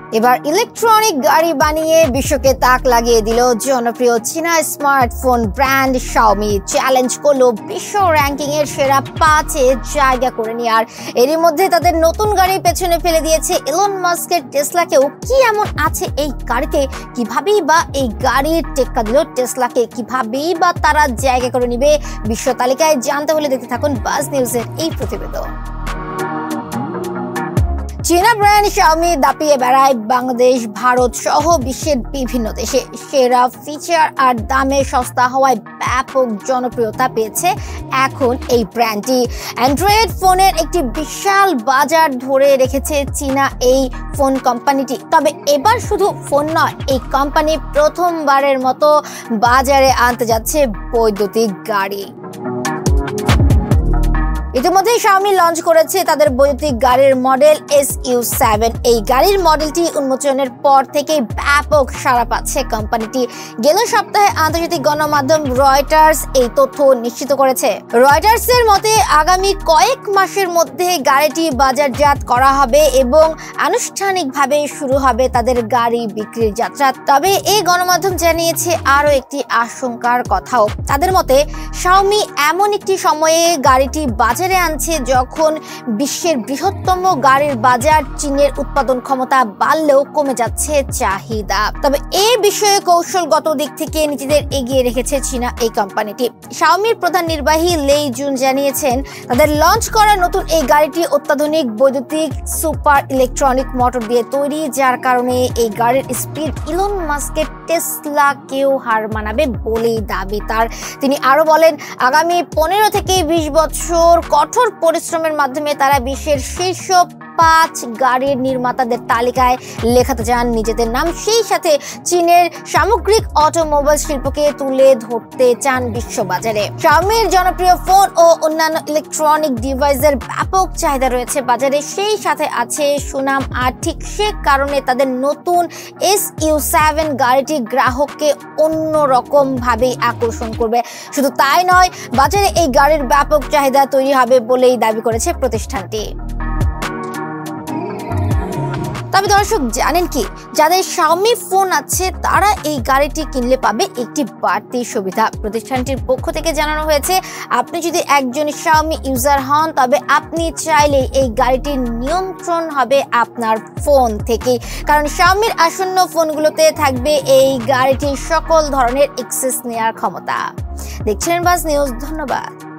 এবার ইলেকট্রনিক গাড়ি বানিয়ে বিশ্বকে তাক লাগিয়ে দিল জনপ্রিয় চীনা স্মার্টফোন ব্র্যান্ড শাওমি। চ্যালেঞ্জ করলো বিশ্ব র্যাঙ্কিং এর সেরা 5-এ জায়গা করে নিয়ে। আর এরই মধ্যে তাদের নতুন গাড়ি পেছনে ফেলে দিয়েছে ইলন মাস্কের টেসলাকেও। কি এমন আছে এই গাড়িতে, কিভাবেই বা এই গাড়ির টেক্কা দিল টেসলাকে, কিভাবেই বা তারা জায়গা করে নিবে বিশ্ব তালিকায়, জানতে হলে দেখতে থাকুন বাজ নিউজের এই প্রতিবেদন। চীনা ব্র্যান্ড শাওমি দাপিয়ে বেড়ায় বাংলাদেশ, ভারত সহ বিশ্বের বিভিন্ন দেশে। সেরা ফিচার আর দামে সস্তা হওয়ায় ব্যাপক জনপ্রিয়তা পেয়েছে এখন এই ব্র্যান্ডটি। অ্যান্ড্রয়েড ফোনের একটি বিশাল বাজার ধরে রেখেছে চীনা এই ফোন কোম্পানিটি। তবে এবার শুধু ফোন নয়, এই কোম্পানি প্রথমবারের মতো বাজারে আনতে যাচ্ছে বৈদ্যুতিক গাড়ি। ইতিমধ্যে শাওমি লঞ্চ করেছে তাদের বৈদ্যুতিক গাড়ির মডেল SU7। এই গাড়ির মডেলটি উন্মোচনের পর থেকে ব্যাপক সাড়া পাচ্ছে কোম্পানিটি। গেল সপ্তাহে আন্তর্জাতিক গণমাধ্যম রয়টার্স এই তথ্য নিশ্চিত করেছে। রয়টার্সের মতে আগামী কয়েক মাসের মধ্যে গাড়িটি বাজারজাত করা হবে এবং আনুষ্ঠানিকভাবে শুরু হবে তাদের গাড়ি বিক্রির যাত্রা। তবে এই গণমাধ্যম জানিয়েছে আরও একটি আশঙ্কার কথাও। তাদের মতে শাওমি এমন একটি সময়ে গাড়িটি বাজারে আনছে যখন বিশ্বের বৃহত্তম গাড়ির বাজার, চীনের উৎপাদন ক্ষমতা বাড়লেও কমে যাচ্ছে চাহিদা। তবে এই বিষয়ে কৌশলগত দিক থেকে নিজেদের এগিয়ে রেখেছে চীনা এই কোম্পানিটি। শাওমির প্রধান নির্বাহী লেই জুন জানিয়েছেন তাদের লঞ্চ করা নতুন এই গাড়িটি অত্যাধুনিক বৈদ্যুতিক সুপার ইলেকট্রনিক মোটর দিয়ে তৈরি, যার কারণে এই গাড়ির স্পিড ইলন মাস্কের টেসলাকেও হার মানাবে বলেই দাবি তার। তিনি আরো বলেন আগামী 15 থেকে 20 বছর কঠোর পরিশ্রমের মাধ্যমে তারা বিশ্বের শীর্ষ 5 গাড়ির নির্মাতাদের তালিকায় লেখাতে চান নিজেদের নাম। সেই সাথে চীনের সামগ্রিক অটোমোবাইল শিল্পকে তুলে ধরতে চান বিশ্ববাজারে। শাওমির জনপ্রিয় ফোন ও অন্যান্য ইলেকট্রনিক ডিভাইসের ব্যাপক চাহিদা রয়েছে বাজারে, সেই সাথে আছে সুনাম। আর ঠিক সে কারণে তাদের নতুন SU7 গাড়িটি গ্রাহককে অন্যরকম ভাবেই আকর্ষণ করবে। শুধু তাই নয়, বাজারে এই গাড়ির ব্যাপক চাহিদা তৈরি হবে বলেই দাবি করেছে প্রতিষ্ঠানটি। তবে দর্শক জানেন কি, যাদের শাওমি ফোন আছে তারা এই গাড়িটি কিনলে পাবে একটি বাড়তি সুবিধা। প্রতিষ্ঠানটির পক্ষ থেকে জানানো হয়েছে আপনি যদি একজন শাওমি ইউজার হন তবে আপনি চাইলে এই গাড়িটির নিয়ন্ত্রণ হবে আপনার ফোন থেকে, কারণ শাওমির আসন্ন ফোনগুলোতে থাকবে এই গাড়িটির সকল ধরনের অ্যাক্সেস নেওয়ার ক্ষমতা। দেখছিলেন বাজ নিউজ, ধন্যবাদ।